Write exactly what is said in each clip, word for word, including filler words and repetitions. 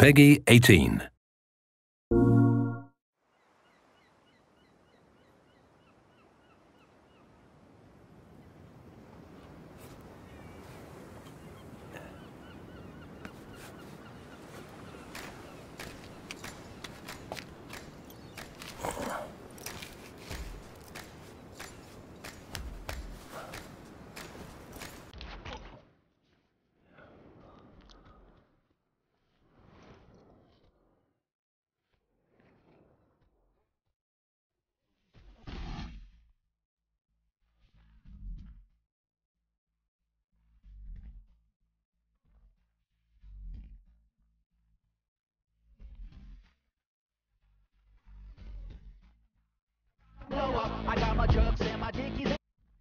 Peggy eighteen. I got my drugs and my dickies.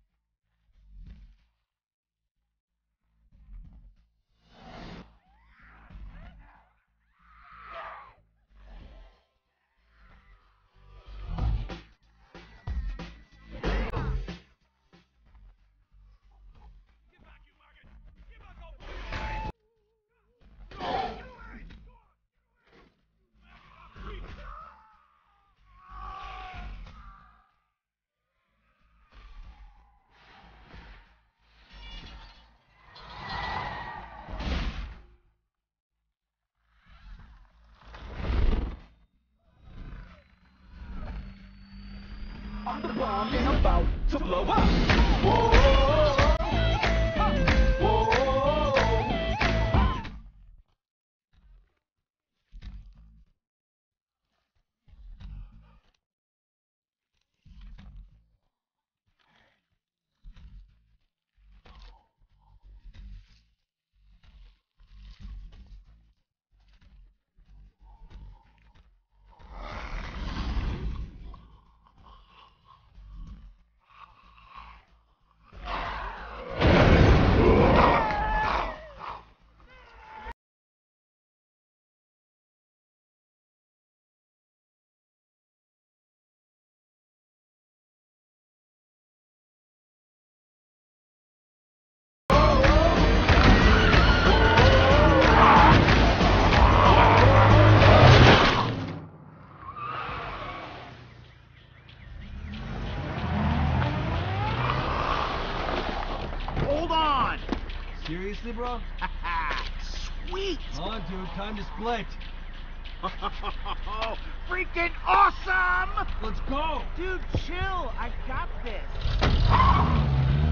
I'm the bomb and I'm about to blow up. Whoa, whoa, whoa. Hold on! Seriously, bro? Sweet! Come on, dude, time to split. Freaking awesome! Let's go! Dude, chill. I got this.